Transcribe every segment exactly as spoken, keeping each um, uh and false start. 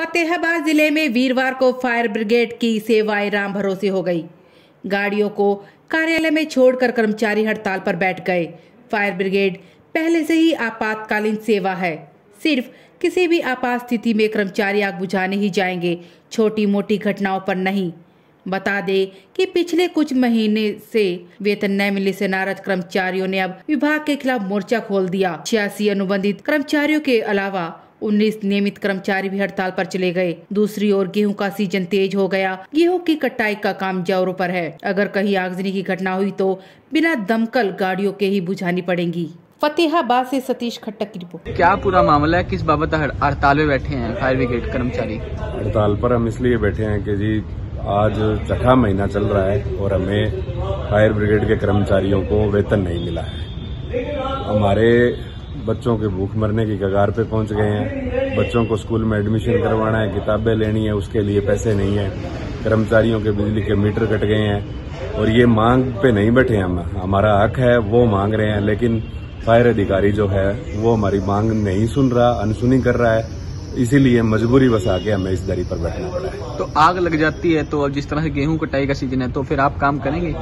फतेहाबाद जिले में वीरवार को फायर ब्रिगेड की सेवाएं राम भरोसे हो गई। गाड़ियों को कार्यालय में छोड़कर कर्मचारी हड़ताल पर बैठ गए। फायर ब्रिगेड पहले से ही आपातकालीन सेवा है। सिर्फ किसी भी आपात स्थिति में कर्मचारी आग बुझाने ही जाएंगे, छोटी मोटी घटनाओं पर नहीं। बता दे कि पिछले कुछ महीने से वेतन न मिलने से नाराज कर्मचारियों ने अब विभाग के खिलाफ मोर्चा खोल दिया। छियासी अनुबंधित कर्मचारियों के अलावा उन्नीस नियमित कर्मचारी भी हड़ताल पर चले गए। दूसरी ओर गेहूं का सीजन तेज हो गया। गेहूं की कटाई का काम जोरों पर है। अगर कहीं आगजनी की घटना हुई तो बिना दमकल गाड़ियों के ही बुझानी पड़ेंगी। फतेहाबाद से सतीश खट्टक की रिपोर्ट। क्या पूरा मामला है, किस बाबत हड़ताल में बैठे हैं फायर ब्रिगेड कर्मचारी? हड़ताल पर हम इसलिए बैठे हैं कि जी आज छठा महीना चल रहा है और हमें फायर ब्रिगेड के कर्मचारियों को वेतन नहीं मिला है। हमारे बच्चों के भूख मरने की कगार पे पहुंच गए हैं। बच्चों को स्कूल में एडमिशन करवाना है, किताबें लेनी है, उसके लिए पैसे नहीं है। कर्मचारियों के बिजली के मीटर कट गए हैं और ये मांग पे नहीं बैठे हम। हमारा हक है, वो मांग रहे हैं, लेकिन फायर अधिकारी जो है वो हमारी मांग नहीं सुन रहा, अनसुनी कर रहा है। इसीलिए मजबूरी बस आके हमें इस दरी पर बैठना पड़ा है। तो आग लग जाती है तो अब जिस तरह से गेहूं कटाई का सीजन है तो फिर आप काम करेंगे?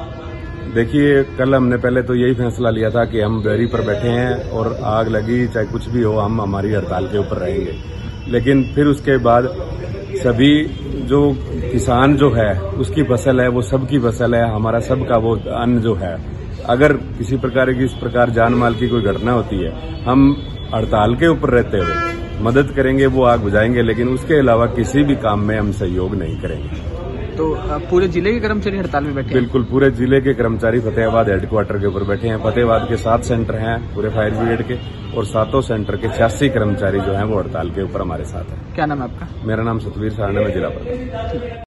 देखिए, कल हमने पहले तो यही फैसला लिया था कि हम दरी पर बैठे हैं और आग लगी चाहे कुछ भी हो, हम हमारी हड़ताल के ऊपर रहेंगे। लेकिन फिर उसके बाद सभी जो किसान जो है उसकी फसल है, वो सबकी फसल है, हमारा सबका वो अन्न जो है, अगर किसी प्रकार की इस प्रकार जान माल की कोई घटना होती है, हम हड़ताल के ऊपर रहते हुए मदद करेंगे, वो आग बुझाएंगे, लेकिन उसके अलावा किसी भी काम में हम सहयोग नहीं करेंगे। तो पूरे जिले के कर्मचारी हड़ताल में बैठे? बिल्कुल, पूरे जिले के कर्मचारी फतेहाबाद हेडक्वार्टर के ऊपर बैठे हैं। फतेहाबाद के सात सेंटर हैं पूरे फायर ब्रिगेड के और सातों सेंटर के छियासी कर्मचारी जो हैं वो हड़ताल के ऊपर हमारे साथ हैं। क्या नाम है आपका? मेरा नाम सतवीर साहनी है, मैं जिला प्रधान।